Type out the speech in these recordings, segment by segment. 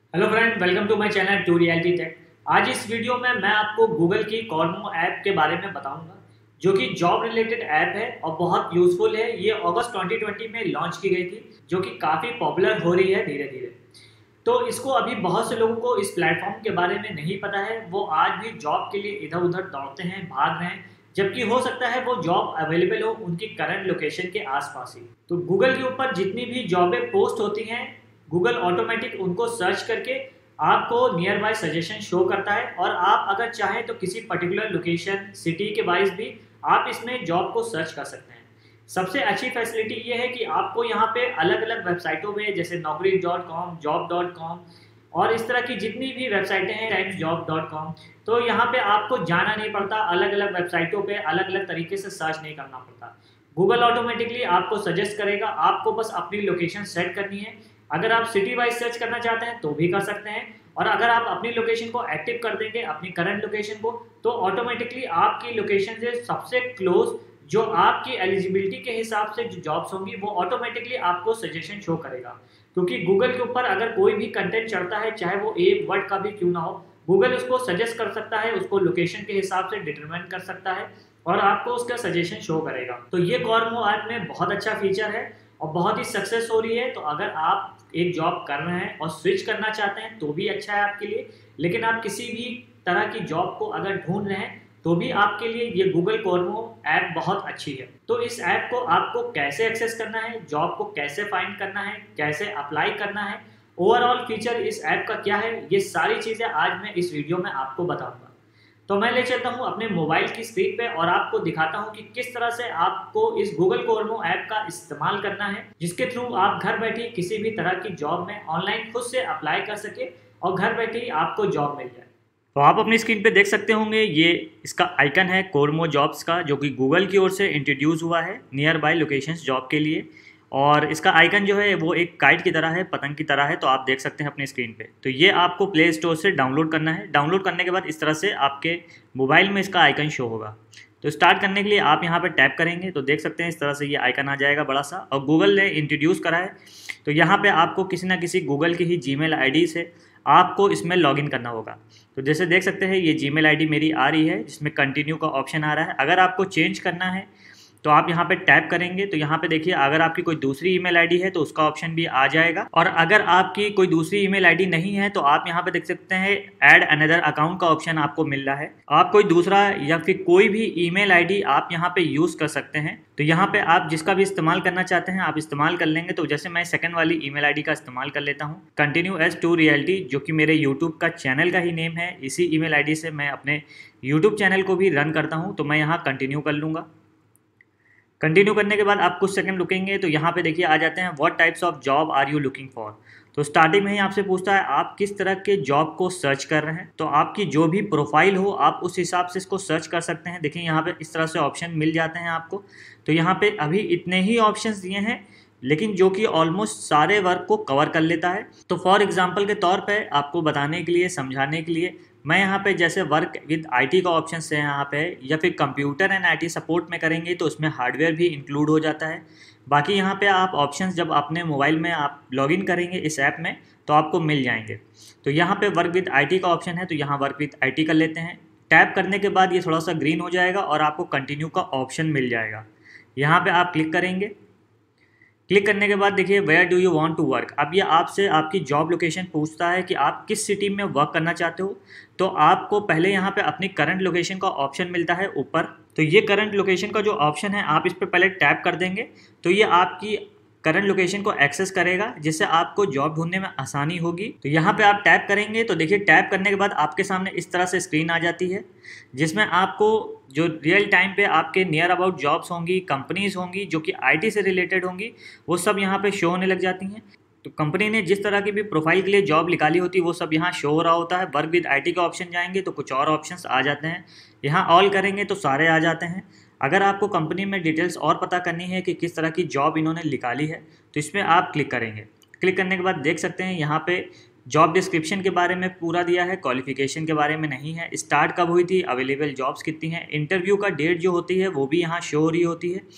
Hello friend, welcome to my channel to reality tech. आज इस video में मैं आपको गूगल की कॉर्मो ऐप के बारे में बताऊंगा, जो कि जॉब रिलेटेड ऐप है और बहुत यूजफुल है। ये अगस्त 2020 में लॉन्च की गई थी, जो कि काफ़ी पॉपुलर हो रही है धीरे धीरे। तो इसको अभी बहुत से लोगों को इस प्लेटफॉर्म के बारे में नहीं पता है। वो आज भी जॉब के लिए इधर उधर दौड़ते हैं, भाग रहे हैं, जबकि हो सकता है वो जॉब अवेलेबल हो उनकी करंट लोकेशन के आसपास ही। तो गूगल के ऊपर जितनी भी जॉबें पोस्ट होती हैं, गूगल ऑटोमेटिक उनको सर्च करके आपको नियर बाय सजेशन शो करता है। और आप अगर चाहें तो किसी पर्टिकुलर लोकेशन सिटी के वाइज भी आप इसमें जॉब को सर्च कर सकते हैं। सबसे अच्छी फैसिलिटी ये है कि आपको यहाँ पे अलग अलग वेबसाइटों में, जैसे naukri.com, job.com और इस तरह की जितनी भी वेबसाइटें हैं, timesjob.com, तो यहाँ पे आपको जाना नहीं पड़ता। अलग अलग वेबसाइटों पे अलग अलग तरीके से सर्च नहीं करना पड़ता। गूगल ऑटोमेटिकली आपको सजेस्ट करेगा, आपको बस अपनी लोकेशन सेट करनी है। अगर आप सिटी वाइज सर्च करना चाहते हैं तो भी कर सकते हैं, और अगर आप अपनी लोकेशन को एक्टिव कर देंगे, अपनी करंट लोकेशन को, तो ऑटोमेटिकली आपकी लोकेशन से सबसे क्लोज जो आपकी एलिजिबिलिटी के हिसाब से जो जॉब्स होंगी वो ऑटोमेटिकली आपको सजेशन शो करेगा। क्योंकि गूगल के ऊपर अगर कोई भी कंटेंट चढ़ता है, चाहे वो एक वर्ड का भी क्यों ना हो, गूगल उसको सजेस्ट कर सकता है, उसको लोकेशन के हिसाब से डिटरमाइन कर सकता है और आपको उसका सजेशन शो करेगा। तो ये कॉर्मो ऐप में बहुत अच्छा फीचर है और बहुत ही सक्सेस हो रही है। तो अगर आप एक जॉब कर रहे हैं और स्विच करना चाहते हैं तो भी अच्छा है आपके लिए, लेकिन आप किसी भी तरह की जॉब को अगर ढूंढ रहे हैं तो भी आपके लिए ये गूगल कॉर्मो ऐप बहुत अच्छी है। तो इस ऐप को आपको कैसे एक्सेस करना है, जॉब को कैसे फाइंड करना है, कैसे अप्लाई करना है, ओवरऑल फीचर इस ऐप का क्या है, ये सारी चीज़ें आज मैं इस वीडियो में आपको बताऊंगा। तो मैं ले चलता हूँ अपने मोबाइल की स्क्रीन पे और आपको दिखाता हूँ कि किस तरह से आपको इस गूगल कॉर्मो ऐप का इस्तेमाल करना है, जिसके थ्रू आप घर बैठे किसी भी तरह की जॉब में ऑनलाइन खुद से अप्लाई कर सके और घर बैठे ही आपको जॉब मिल जाए। तो आप अपनी स्क्रीन पे देख सकते होंगे, ये इसका आइकन है कोर्मो जॉब्स का, जो कि गूगल की ओर से इंट्रोड्यूस हुआ है नियर बाय लोकेशंस जॉब के लिए। और इसका आइकन जो है वो एक काइट की तरह है, पतंग की तरह है, तो आप देख सकते हैं अपनी स्क्रीन पे। तो ये आपको प्ले स्टोर से डाउनलोड करना है। डाउनलोड करने के बाद इस तरह से आपके मोबाइल में इसका आइकन शो होगा। तो स्टार्ट करने के लिए आप यहाँ पे टैप करेंगे तो देख सकते हैं इस तरह से ये आइकन आ जाएगा बड़ा सा, और गूगल ने इंट्रोड्यूस करा है। तो यहाँ पे आपको किसी ना किसी गूगल की ही जीमेल आईडी से आपको इसमें लॉगिन करना होगा। तो जैसे देख सकते हैं ये जीमेल आईडी मेरी आ रही है, जिसमें कंटिन्यू का ऑप्शन आ रहा है। अगर आपको चेंज करना है तो आप यहाँ पे टैप करेंगे तो यहाँ पे देखिए, अगर आपकी कोई दूसरी ईमेल आईडी है तो उसका ऑप्शन भी आ जाएगा, और अगर आपकी कोई दूसरी ईमेल आईडी नहीं है तो आप यहाँ पे देख सकते हैं ऐड अनदर अकाउंट का ऑप्शन आपको मिल रहा है। आप कोई दूसरा या फिर कोई भी ईमेल आईडी आप यहाँ पे यूज़ कर सकते हैं। तो यहाँ पे आप जिसका भी इस्तेमाल करना चाहते हैं आप इस्तेमाल कर लेंगे। तो जैसे मैं सेकंड वाली ईमेल आईडी का इस्तेमाल कर लेता हूँ, कंटिन्यू एज टू रियलिटी, जो कि मेरे यूट्यूब का चैनल का ही नेम है। इसी ईमेल आईडी से मैं अपने यूट्यूब चैनल को भी रन करता हूँ। तो मैं यहाँ कंटिन्यू कर लूँगा। कंटिन्यू करने के बाद आप कुछ सेकंड रुकेंगे तो यहाँ पे देखिए आ जाते हैं what types of job are you looking for. तो स्टार्टिंग में ही आपसे पूछता है आप किस तरह के जॉब को सर्च कर रहे हैं। तो आपकी जो भी प्रोफाइल हो आप उस हिसाब से इसको सर्च कर सकते हैं। देखिए यहाँ पे इस तरह से ऑप्शन मिल जाते हैं आपको। तो यहाँ पे अभी इतने ही ऑप्शंस दिए हैं, लेकिन जो कि ऑलमोस्ट सारे वर्क को कवर कर लेता है। तो फॉर एग्जांपल के तौर पे आपको बताने के लिए, समझाने के लिए, मैं यहाँ पे जैसे वर्क विद आईटी का ऑप्शन है यहाँ पे, या फिर कंप्यूटर एंड आईटी सपोर्ट में करेंगे तो उसमें हार्डवेयर भी इंक्लूड हो जाता है। बाकी यहाँ पे आप ऑप्शंस जब अपने मोबाइल में आप लॉगिन करेंगे इस ऐप में तो आपको मिल जाएंगे। तो यहाँ पे वर्क विद आईटी का ऑप्शन है, तो यहाँ वर्क विद आईटी कर लेते हैं। टैप करने के बाद ये थोड़ा सा ग्रीन हो जाएगा और आपको कंटिन्यू का ऑप्शन मिल जाएगा। यहाँ पे आप क्लिक करेंगे। क्लिक करने के बाद देखिए where do you want to work. अब ये आपसे आपकी जॉब लोकेशन पूछता है कि आप किस सिटी में वर्क करना चाहते हो। तो आपको पहले यहाँ पे अपनी करंट लोकेशन का ऑप्शन मिलता है ऊपर। तो ये करंट लोकेशन का जो ऑप्शन है आप इस पर पहले टैप कर देंगे तो ये आपकी करंट लोकेशन को एक्सेस करेगा, जिससे आपको जॉब ढूंढने में आसानी होगी। तो यहाँ पे आप टैप करेंगे तो देखिए टैप करने के बाद आपके सामने इस तरह से स्क्रीन आ जाती है, जिसमें आपको जो रियल टाइम पे आपके नियर अबाउट जॉब्स होंगी, कंपनीज होंगी जो कि आईटी से रिलेटेड होंगी, वो सब यहाँ पे शो होने लग जाती हैं। तो कंपनी ने जिस तरह की भी प्रोफाइल के लिए जॉब निकाली होती है वो सब यहाँ शो हो रहा होता है। वर्क विद आईटी का ऑप्शन जाएंगे तो कुछ और ऑप्शंस आ जाते हैं। यहाँ ऑल करेंगे तो सारे आ जाते हैं। अगर आपको कंपनी में डिटेल्स और पता करनी है कि किस तरह की जॉब इन्होंने निकाली है तो इसमें आप क्लिक करेंगे। क्लिक करने के बाद देख सकते हैं यहाँ पे जॉब डिस्क्रिप्शन के बारे में पूरा दिया है, क्वालिफिकेशन के बारे में नहीं है, स्टार्ट कब हुई थी, अवेलेबल जॉब्स कितनी हैं, इंटरव्यू का डेट जो होती है वो भी यहाँ शो हो रही होती है।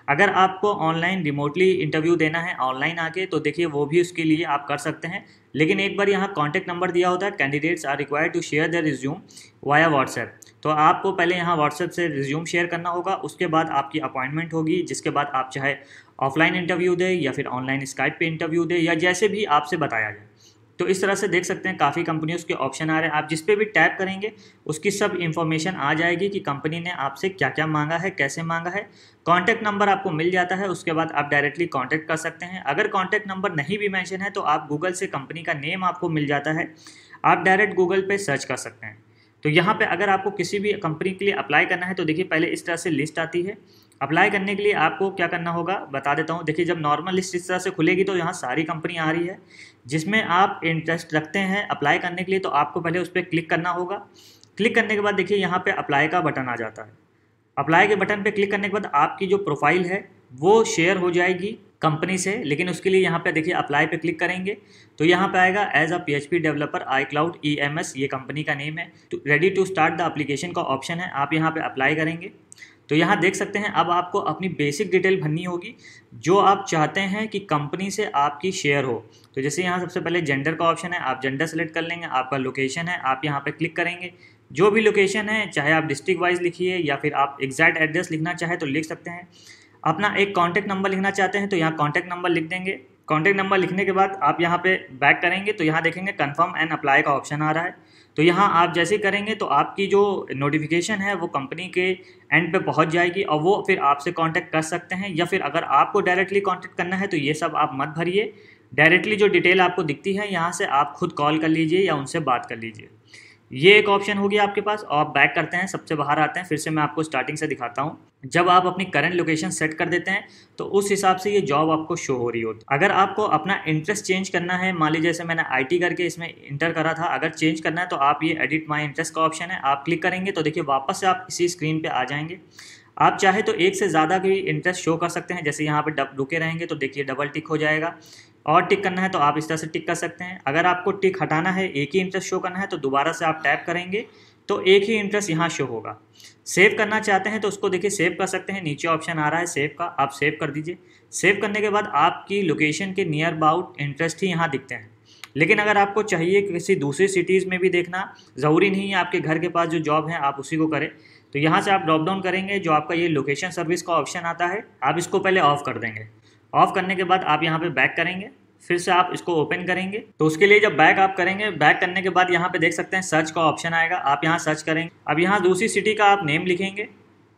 अगर आपको ऑनलाइन रिमोटली इंटरव्यू देना है ऑनलाइन आके, तो देखिए वो भी उसके लिए आप कर सकते हैं। लेकिन एक बार यहाँ कॉन्टैक्ट नंबर दिया होता है, candidates are required to share their resume via WhatsApp. तो आपको पहले यहाँ व्हाट्सएप से रिज्यूम शेयर करना होगा, उसके बाद आपकी अपॉइंटमेंट होगी, जिसके बाद आप चाहे ऑफलाइन इंटरव्यू दें या फिर ऑनलाइन स्काइप पे इंटरव्यू दें, या जैसे भी आपसे बताया जाए। तो इस तरह से देख सकते हैं काफ़ी कंपनियों के ऑप्शन आ रहे हैं। आप जिस पे भी टैप करेंगे उसकी सब इन्फॉर्मेशन आ जाएगी कि कंपनी ने आपसे क्या क्या मांगा है, कैसे मांगा है। कॉन्टैक्ट नंबर आपको मिल जाता है, उसके बाद आप डायरेक्टली कॉन्टैक्ट कर सकते हैं। अगर कॉन्टैक्ट नंबर नहीं भी मेंशन है तो आप गूगल से कंपनी का नेम आपको मिल जाता है, आप डायरेक्ट गूगल पे सर्च कर सकते हैं। तो यहाँ पे अगर आपको किसी भी कंपनी के लिए अप्लाई करना है तो देखिए पहले इस तरह से लिस्ट आती है। अप्लाई करने के लिए आपको क्या करना होगा बता देता हूँ। देखिए जब नॉर्मल लिस्ट इस तरह से खुलेगी तो यहाँ सारी कंपनी आ रही है जिसमें आप इंटरेस्ट रखते हैं अप्लाई करने के लिए, तो आपको पहले उस पर क्लिक करना होगा। क्लिक करने के बाद देखिए यहाँ पे अप्लाई का बटन आ जाता है। अप्लाई के बटन पे क्लिक करने के बाद आपकी जो प्रोफाइल है वो शेयर हो जाएगी कंपनी से, लेकिन उसके लिए यहाँ पे देखिए अप्लाई पे क्लिक करेंगे तो यहाँ पे आएगा as a PHP developer iCloud EMS, ये कंपनी का नेम है। तो ready to start the application का ऑप्शन है, आप यहाँ पे अप्लाई करेंगे। तो यहाँ देख सकते हैं अब आपको अपनी बेसिक डिटेल भरनी होगी जो आप चाहते हैं कि कंपनी से आपकी शेयर हो। तो जैसे यहाँ सबसे पहले जेंडर का ऑप्शन है, आप जेंडर सेलेक्ट कर लेंगे। आपका लोकेशन है, आप यहाँ पे क्लिक करेंगे। जो भी लोकेशन है, चाहे आप डिस्ट्रिक्ट वाइज लिखिए या फिर आप एग्जैक्ट एड्रेस लिखना चाहे तो लिख सकते हैं। अपना एक कॉन्टैक्ट नंबर लिखना चाहते हैं तो यहाँ कॉन्टैक्ट नंबर लिख देंगे। कॉन्टैक्ट नंबर लिखने के बाद आप यहाँ पे बैक करेंगे तो यहाँ देखेंगे कन्फर्म एंड अप्लाई का ऑप्शन आ रहा है। तो यहाँ आप जैसे ही करेंगे तो आपकी जो नोटिफिकेशन है वो कंपनी के एंड पे पहुँच जाएगी और वो फिर आपसे कांटेक्ट कर सकते हैं, या फिर अगर आपको डायरेक्टली कांटेक्ट करना है तो ये सब आप मत भरिए। डायरेक्टली जो डिटेल आपको दिखती है यहाँ से आप खुद कॉल कर लीजिए या उनसे बात कर लीजिए। ये एक ऑप्शन हो गया आपके पास। और आप बैक करते हैं, सबसे बाहर आते हैं, फिर से मैं आपको स्टार्टिंग से दिखाता हूँ। जब आप अपनी करंट लोकेशन सेट कर देते हैं तो उस हिसाब से ये जॉब आपको शो हो रही होती है। अगर आपको अपना इंटरेस्ट चेंज करना है, मान लीजिए जैसे मैंने IT करके इसमें इंटर करा था, अगर चेंज करना है तो आप ये एडिट माई इंटरेस्ट का ऑप्शन है, आप क्लिक करेंगे तो देखिए वापस से आप इसी स्क्रीन पर आ जाएंगे। आप चाहे तो एक से ज़्यादा भी इंटरेस्ट शो कर सकते हैं, जैसे यहाँ पे रुके रहेंगे तो देखिए डबल टिक हो जाएगा। और टिक करना है तो आप इस तरह से टिक कर सकते हैं। अगर आपको टिक हटाना है, एक ही इंटरेस्ट शो करना है तो दोबारा से आप टैप करेंगे तो एक ही इंटरेस्ट यहाँ शो होगा। सेव करना चाहते हैं तो उसको देखिए सेव कर सकते हैं, नीचे ऑप्शन आ रहा है सेव का, आप सेव कर दीजिए। सेव करने के बाद आपकी लोकेशन के नियर अबाउट इंटरेस्ट ही यहाँ दिखते हैं। लेकिन अगर आपको चाहिए किसी दूसरी सिटीज़ में भी देखना, ज़रूरी नहीं है आपके घर के पास जो जॉब है आप उसी को करें। तो यहाँ से आप ड्रॉप डाउन करेंगे, जो आपका ये लोकेशन सर्विस का ऑप्शन आता है आप इसको पहले ऑफ़ कर देंगे। ऑफ़ करने के बाद आप यहाँ पे बैक करेंगे, फिर से आप इसको ओपन करेंगे। तो उसके लिए जब बैक आप करेंगे, बैक करने के बाद यहाँ पे देख सकते हैं सर्च का ऑप्शन आएगा, आप यहाँ सर्च करेंगे। अब यहाँ दूसरी सिटी का आप नेम लिखेंगे।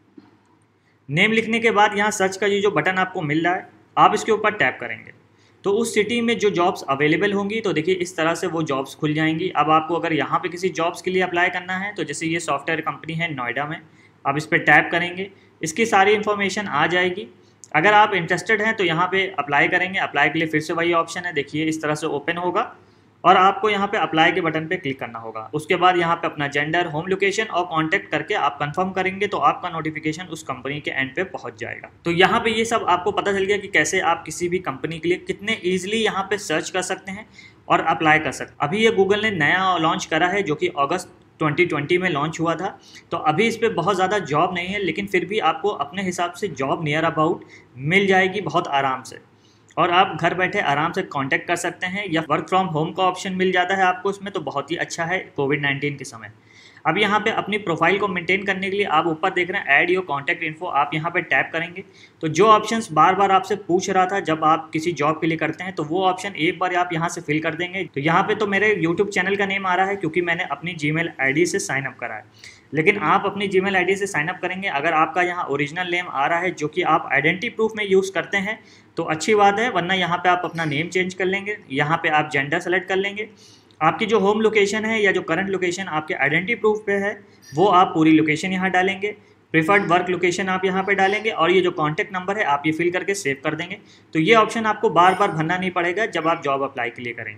नेम लिखने के बाद यहाँ सर्च का ये जो बटन आपको मिल रहा है आप इसके ऊपर टैप करेंगे तो उस सिटी में जो जॉब्स अवेलेबल होंगी तो देखिए इस तरह से वो जॉब्स खुल जाएंगी। अब आपको अगर यहाँ पे किसी जॉब्स के लिए अप्लाई करना है तो जैसे ये सॉफ्टवेयर कंपनी है नोएडा में, आप इस पर टैप करेंगे, इसकी सारी इन्फॉर्मेशन आ जाएगी। अगर आप इंटरेस्टेड हैं तो यहाँ पे अप्लाई करेंगे। अप्लाई के लिए फिर से वही ऑप्शन है, देखिए इस तरह से ओपन होगा और आपको यहाँ पे अप्लाई के बटन पे क्लिक करना होगा। उसके बाद यहाँ पे अपना जेंडर, होम लोकेशन और कांटेक्ट करके आप कंफर्म करेंगे तो आपका नोटिफिकेशन उस कंपनी के एंड पे पहुँच जाएगा। तो यहाँ पे ये सब आपको पता चल गया कि कैसे आप किसी भी कंपनी के लिए कितने ईजिली यहाँ पे सर्च कर सकते हैं और अप्लाई कर सकते हैं। अभी ये गूगल ने नया लॉन्च करा है जो कि अगस्त 2020 में लॉन्च हुआ था। तो अभी इस पर बहुत ज़्यादा जॉब नहीं है, लेकिन फिर भी आपको अपने हिसाब से जॉब नियर अबाउट मिल जाएगी बहुत आराम से, और आप घर बैठे आराम से कांटेक्ट कर सकते हैं। या वर्क फ्रॉम होम का ऑप्शन मिल जाता है आपको इसमें, तो बहुत ही अच्छा है कोविड-19 के समय। अब यहाँ पे अपनी प्रोफाइल को मेंटेन करने के लिए आप ऊपर देख रहे हैं ऐड योर कॉन्टैक्ट इन्फो, आप यहाँ पे टैप करेंगे तो जो ऑप्शंस बार बार आपसे पूछ रहा था जब आप किसी जॉब के लिए करते हैं तो वो ऑप्शन एक बार आप यहाँ से फिल कर देंगे। तो यहाँ पे तो मेरे यूट्यूब चैनल का नेम आ रहा है क्योंकि मैंने अपनी जीमेल आईडी से साइन अप करा है, लेकिन आप अपनी जीमेल आईडी से साइन अप करेंगे। अगर आपका यहाँ ओरिजिनल नेम आ रहा है जो कि आप आइडेंटिटी प्रूफ में यूज़ करते हैं तो अच्छी बात है, वरना यहाँ पे आप अपना नेम चेंज कर लेंगे। यहाँ पे आप जेंडर सेलेक्ट कर लेंगे, आपकी जो होम लोकेशन है या जो करंट लोकेशन आपके आइडेंटिटी प्रूफ पे है वो आप पूरी लोकेशन यहाँ डालेंगे। प्रेफर्ड वर्क लोकेशन आप यहाँ पे डालेंगे और ये जो कॉन्टैक्ट नंबर है आप ये फिल करके सेव कर देंगे। तो ये ऑप्शन आपको बार बार भरना नहीं पड़ेगा जब आप जॉब अप्लाई के लिए करेंगे।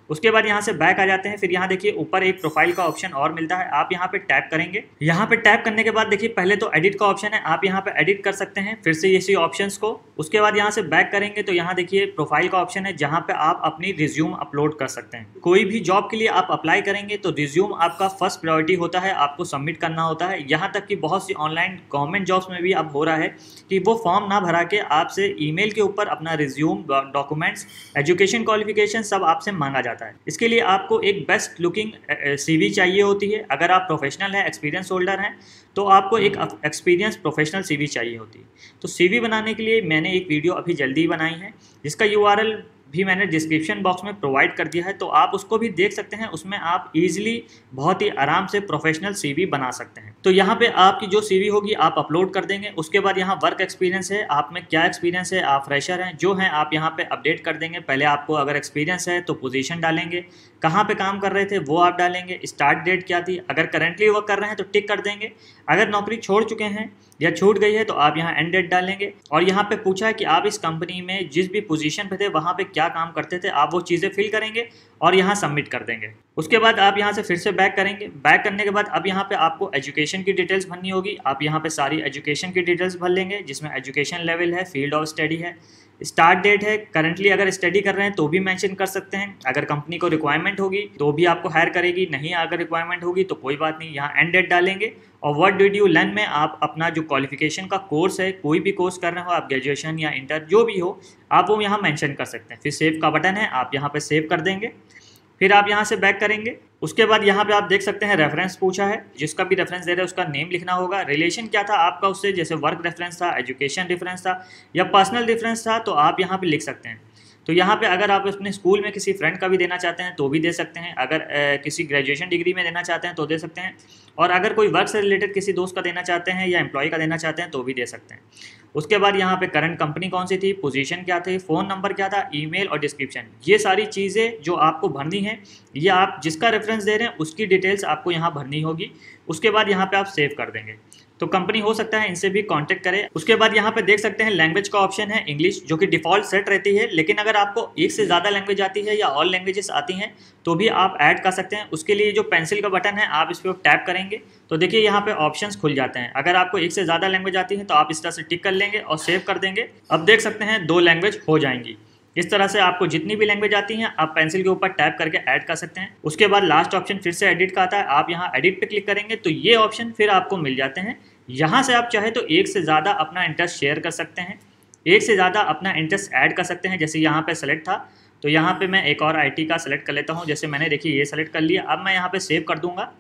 उसके बाद यहाँ से बैक आ जाते हैं। फिर यहाँ देखिए ऊपर एक प्रोफाइल का ऑप्शन और मिलता है, आप यहाँ पे टैप करेंगे। यहाँ पे टैप करने के बाद देखिए पहले तो एडिट का ऑप्शन है, आप यहाँ पे एडिट कर सकते हैं फिर से इसी ऑप्शंस को। उसके बाद यहाँ से बैक करेंगे तो यहाँ देखिए प्रोफाइल का ऑप्शन है जहाँ पे आप अपनी रिज्यूम अपलोड कर सकते हैं। कोई भी जॉब के लिए आप अप्लाई करेंगे तो रिज्यूम आपका फर्स्ट प्रायोरिटी होता है, आपको सबमिट करना होता है। यहाँ तक कि बहुत सी ऑनलाइन गवर्नमेंट जॉब्स में भी अब हो रहा है कि वो फॉर्म ना भरा के आपसे ईमेल के ऊपर अपना रिज्यूम, डॉक्यूमेंट्स, एजुकेशन क्वालिफिकेशन सब आपसे मांगा जाता है। इसके लिए आपको एक बेस्ट लुकिंग CV चाहिए होती है। अगर आप प्रोफेशनल हैं, एक्सपीरियंस होल्डर हैं, तो आपको एक एक्सपीरियंस प्रोफेशनल CV चाहिए होती है। तो CV बनाने के लिए मैंने एक वीडियो अभी जल्दी ही बनाई है जिसका URL भी मैंने डिस्क्रिप्शन बॉक्स में प्रोवाइड कर दिया है, तो आप उसको भी देख सकते हैं। उसमें आप इजीली बहुत ही आराम से प्रोफेशनल CV बना सकते हैं। तो यहाँ पे आपकी जो CV होगी आप अपलोड कर देंगे। उसके बाद यहाँ वर्क एक्सपीरियंस है, आप में क्या एक्सपीरियंस है, आप फ्रेशर हैं जो हैं, आप यहाँ पे अपडेट कर देंगे। पहले आपको अगर एक्सपीरियंस है तो पोजीशन डालेंगे, कहाँ पे काम कर रहे थे वो आप डालेंगे, स्टार्ट डेट क्या थी, अगर करंटली वर्क कर रहे हैं तो टिक कर देंगे, अगर नौकरी छोड़ चुके हैं या छूट गई है तो आप यहाँ एंड डेट डालेंगे। और यहाँ पे पूछा है कि आप इस कंपनी में जिस भी पोजीशन पे थे वहाँ पे क्या काम करते थे, आप वो चीज़ें फिल करेंगे और यहाँ सबमिट कर देंगे। उसके बाद आप यहाँ से फिर से बैक करेंगे। बैक करने के बाद अब यहाँ पे आपको एजुकेशन की डिटेल्स भरनी होगी। आप यहाँ पे सारी एजुकेशन की डिटेल्स भर लेंगे जिसमें एजुकेशन लेवल है, फील्ड ऑफ स्टडी है, स्टार्ट डेट है, करंटली अगर स्टडी कर रहे हैं तो भी मेंशन कर सकते हैं। अगर कंपनी को रिक्वायरमेंट होगी तो भी आपको हायर करेगी, नहीं अगर रिक्वायरमेंट होगी तो कोई बात नहीं, यहाँ एंड डेट डालेंगे। और व्हाट डिड यू लर्न में आप अपना जो क्वालिफिकेशन का कोर्स है, कोई भी कोर्स कर रहे हो आप, ग्रेजुएशन या इंटर जो भी हो, आप वो यहाँ मेंशन कर सकते हैं। फिर सेव का बटन है, आप यहाँ पे सेव कर देंगे। फिर आप यहाँ से बैक करेंगे। उसके बाद यहाँ पे आप देख सकते हैं रेफरेंस पूछा है, जिसका भी रेफरेंस दे रहे हैं उसका नेम लिखना होगा। रिलेशन क्या था आपका उससे, जैसे वर्क रेफरेंस था, एजुकेशन रेफरेंस था या पर्सनल रेफरेंस था, तो आप यहाँ पे लिख सकते हैं। तो यहाँ पे अगर आप अपने स्कूल में किसी फ्रेंड का भी देना चाहते हैं तो भी दे सकते हैं, अगर किसी ग्रेजुएशन डिग्री में देना चाहते हैं तो दे सकते हैं, और अगर कोई वर्क से रिलेटेड किसी दोस्त का देना चाहते हैं या एम्प्लॉय का देना चाहते हैं तो भी दे सकते हैं। उसके बाद यहाँ पे करंट कंपनी कौन सी थी, पोजीशन क्या थी, फ़ोन नंबर क्या था, ईमेल और डिस्क्रिप्शन, ये सारी चीज़ें जो आपको भरनी है, ये आप जिसका रेफरेंस दे रहे हैं उसकी डिटेल्स आपको यहाँ भरनी होगी। उसके बाद यहाँ पे आप सेव कर देंगे। तो कंपनी हो सकता है इनसे भी कांटेक्ट करें। उसके बाद यहाँ पे देख सकते हैं लैंग्वेज का ऑप्शन है इंग्लिश, जो कि डिफ़ॉल्ट सेट रहती है, लेकिन अगर आपको एक से ज़्यादा लैंग्वेज आती है या ऑल लैंग्वेजेस आती हैं तो भी आप ऐड कर सकते हैं। उसके लिए जो पेंसिल का बटन है आप इस पर टैप करेंगे तो देखिए यहाँ पे ऑप्शंस खुल जाते हैं। अगर आपको एक से ज़्यादा लैंग्वेज आती है तो आप इस तरह से टिक कर लेंगे और सेव कर देंगे। अब देख सकते हैं 2 लैंग्वेज हो जाएंगी। इस तरह से आपको जितनी भी लैंग्वेज आती हैं आप पेंसिल के ऊपर टैप करके ऐड कर सकते हैं। उसके बाद लास्ट ऑप्शन फिर से एडिट का आता है, आप यहाँ एडिट पे क्लिक करेंगे तो ये ऑप्शन फिर आपको मिल जाते हैं। यहाँ से आप चाहे तो एक से ज़्यादा अपना इंटरेस्ट शेयर कर सकते हैं, एक से ज़्यादा अपना इंटरेस्ट ऐड कर सकते हैं। जैसे यहाँ पे सेलेक्ट था तो यहाँ पे मैं एक और IT का सेलेक्ट कर लेता हूँ। जैसे मैंने देखिए ये सेलेक्ट कर लिया, अब मैं यहाँ पे सेव कर दूंगा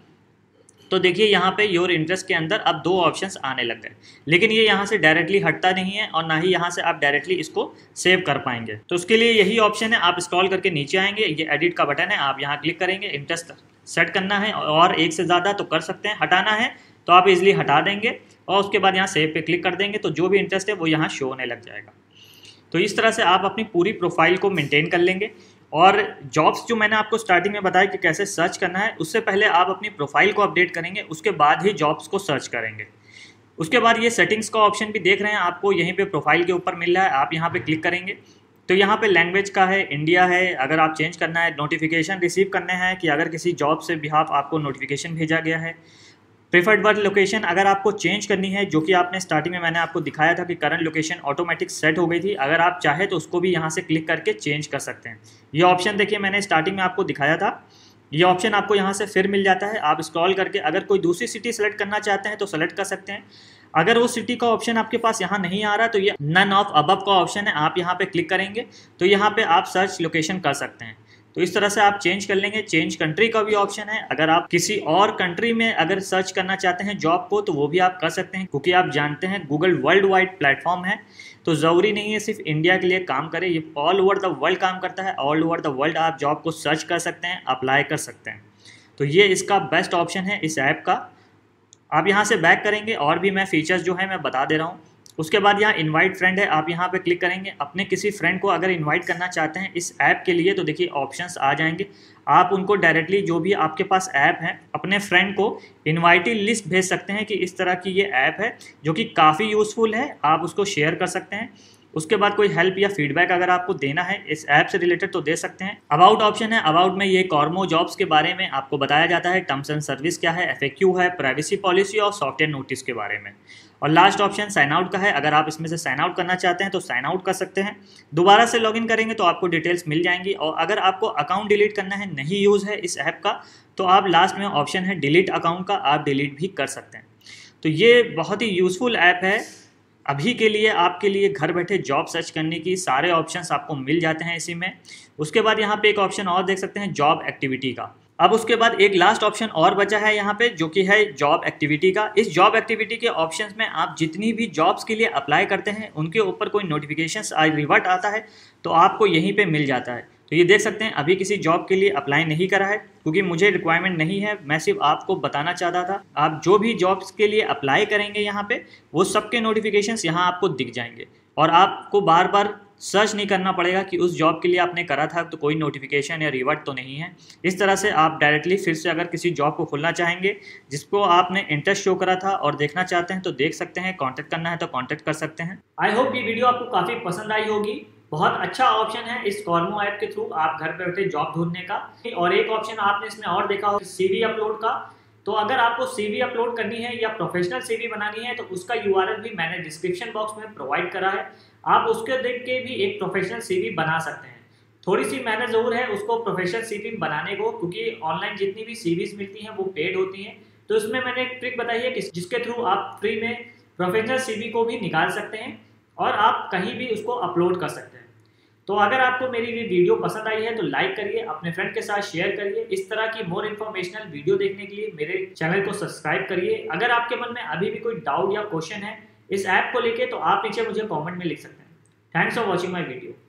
तो देखिए यहाँ पे योर इंटरेस्ट के अंदर अब 2 ऑप्शंस आने लग गए, लेकिन ये यहाँ से डायरेक्टली हटता नहीं है और ना ही यहाँ से आप डायरेक्टली इसको सेव कर पाएंगे। तो उसके लिए यही ऑप्शन है, आप स्क्रॉल करके नीचे आएंगे, ये एडिट का बटन है, आप यहाँ क्लिक करेंगे। इंटरेस्ट सेट करना है और एक से ज़्यादा तो कर सकते हैं, हटाना है तो आप इजीली हटा देंगे और उसके बाद यहाँ सेव पे क्लिक कर देंगे तो जो भी इंटरेस्ट है वो यहाँ शो होने लग जाएगा। तो इस तरह से आप अपनी पूरी प्रोफाइल को मेंटेन कर लेंगे। और जॉब्स जो मैंने आपको स्टार्टिंग में बताया कि कैसे सर्च करना है, उससे पहले आप अपनी प्रोफाइल को अपडेट करेंगे, उसके बाद ही जॉब्स को सर्च करेंगे। उसके बाद ये सेटिंग्स का ऑप्शन भी देख रहे हैं आपको यहीं पे प्रोफाइल के ऊपर मिल रहा है, आप यहाँ पे क्लिक करेंगे तो यहाँ पे लैंग्वेज का है, इंडिया है, अगर आप चेंज करना है, नोटिफिकेशन रिसीव करने हैं कि अगर किसी जॉब से बिहाफ आपको नोटिफिकेशन भेजा गया है, प्रेफर्ड वर्क लोकेशन अगर आपको चेंज करनी है, जो कि आपने स्टार्टिंग में मैंने आपको दिखाया था कि करंट लोकेशन ऑटोमेटिक सेट हो गई थी, अगर आप चाहे तो उसको भी यहाँ से क्लिक करके चेंज कर सकते हैं। ये ऑप्शन देखिए मैंने स्टार्टिंग में आपको दिखाया था, ये ऑप्शन आपको यहाँ से फिर मिल जाता है। आप स्क्रॉल करके अगर कोई दूसरी सिटी सेलेक्ट करना चाहते हैं तो सेलेक्ट कर सकते हैं। अगर वो सिटी का ऑप्शन आपके पास यहाँ नहीं आ रहा तो ये नन ऑफ अबव का ऑप्शन है, आप यहाँ पे क्लिक करेंगे तो यहाँ पे आप सर्च लोकेशन कर सकते हैं। तो इस तरह से आप चेंज कर लेंगे। चेंज कंट्री का भी ऑप्शन है, अगर आप किसी और कंट्री में अगर सर्च करना चाहते हैं जॉब को तो वो भी आप कर सकते हैं, क्योंकि आप जानते हैं गूगल वर्ल्ड वाइड प्लेटफॉर्म है, तो ज़रूरी नहीं है सिर्फ इंडिया के लिए काम करे, ये ऑल ओवर द वर्ल्ड काम करता है। ऑल ओवर द वर्ल्ड आप जॉब को सर्च कर सकते हैं, अप्लाई कर सकते हैं। तो ये इसका बेस्ट ऑप्शन है इस ऐप का। आप यहाँ से बैक करेंगे और भी मैं फीचर्स जो है मैं बता दे रहा हूँ। उसके बाद यहाँ इनवाइट फ्रेंड है, आप यहाँ पे क्लिक करेंगे। अपने किसी फ्रेंड को अगर इनवाइट करना चाहते हैं इस ऐप के लिए तो देखिए ऑप्शंस आ जाएंगे, आप उनको डायरेक्टली जो भी आपके पास ऐप है अपने फ्रेंड को इनवाइटी लिस्ट भेज सकते हैं कि इस तरह की ये ऐप है जो कि काफ़ी यूज़फुल है, आप उसको शेयर कर सकते हैं। उसके बाद कोई हेल्प या फीडबैक अगर आपको देना है इस ऐप से रिलेटेड तो दे सकते हैं। अबाउट ऑप्शन है, अबाउट में ये कॉर्मो जॉब्स के बारे में आपको बताया जाता है, टर्म्स एंड सर्विस क्या है, एफएक्यू है, प्राइवेसी पॉलिसी और सॉफ्टवेयर नोटिस के बारे में। और लास्ट ऑप्शन साइन आउट का है, अगर आप इसमें से साइन आउट करना चाहते हैं तो साइन आउट कर सकते हैं। दोबारा से लॉगिन करेंगे तो आपको डिटेल्स मिल जाएंगी। और अगर आपको अकाउंट डिलीट करना है, नहीं यूज़ है इस ऐप का, तो आप लास्ट में ऑप्शन है डिलीट अकाउंट का, आप डिलीट भी कर सकते हैं। तो ये बहुत ही यूज़फुल ऐप है अभी के लिए, आपके लिए घर बैठे जॉब सर्च करने की सारे ऑप्शंस आपको मिल जाते हैं इसी में। उसके बाद यहाँ पे एक ऑप्शन और देख सकते हैं जॉब एक्टिविटी का। अब उसके बाद एक लास्ट ऑप्शन और बचा है यहाँ पे, जो कि है जॉब एक्टिविटी का। इस जॉब एक्टिविटी के ऑप्शंस में आप जितनी भी जॉब्स के लिए अप्लाई करते हैं उनके ऊपर कोई नोटिफिकेशंस रिवर्ट आता है तो आपको यहीं पे मिल जाता है। तो ये देख सकते हैं अभी किसी जॉब के लिए अप्लाई नहीं करा है क्योंकि मुझे रिक्वायरमेंट नहीं है, मैं सिर्फ आपको बताना चाहता था। आप जो भी जॉब्स के लिए अप्लाई करेंगे यहाँ पे वो सबके नोटिफिकेशंस यहाँ आपको दिख जाएंगे और आपको बार बार सर्च नहीं करना पड़ेगा कि उस जॉब के लिए आपने करा था तो कोई नोटिफिकेशन या रिवर्ट तो नहीं है। इस तरह से आप डायरेक्टली फिर से अगर किसी जॉब को खोलना चाहेंगे जिसको आपने इंटरेस्ट शो करा था और देखना चाहते हैं तो देख सकते हैं, कॉन्टैक्ट करना है तो कॉन्टैक्ट कर सकते हैं। आई होप ये वीडियो आपको काफ़ी पसंद आई होगी। बहुत अच्छा ऑप्शन है इस कॉर्मो ऐप के थ्रू आप घर पे बैठे जॉब ढूंढने का। और एक ऑप्शन आपने इसमें और देखा हो सीवी अपलोड का। तो अगर आपको सीवी अपलोड करनी है या प्रोफेशनल सीवी बनानी है तो उसका यूआरएल भी मैंने डिस्क्रिप्शन बॉक्स में प्रोवाइड करा है, आप उसके देख के भी एक प्रोफेशनल सीवी बना सकते हैं। थोड़ी सी मेहनत ज़रूर है उसको प्रोफेशनल सीवी बनाने को, क्योंकि ऑनलाइन जितनी भी सीवीज मिलती हैं वो पेड होती हैं। तो इसमें मैंने एक ट्रिक बताई है जिसके थ्रू आप फ्री में प्रोफेशनल सीवी को भी निकाल सकते हैं और आप कहीं भी उसको अपलोड कर सकते हैं। तो अगर आपको मेरी ये वीडियो पसंद आई है तो लाइक करिए, अपने फ्रेंड के साथ शेयर करिए। इस तरह की मोर इन्फॉर्मेशनल वीडियो देखने के लिए मेरे चैनल को सब्सक्राइब करिए। अगर आपके मन में अभी भी कोई डाउट या क्वेश्चन है इस ऐप को लेके तो आप नीचे मुझे कमेंट में लिख सकते हैं। Thanks for watching my video.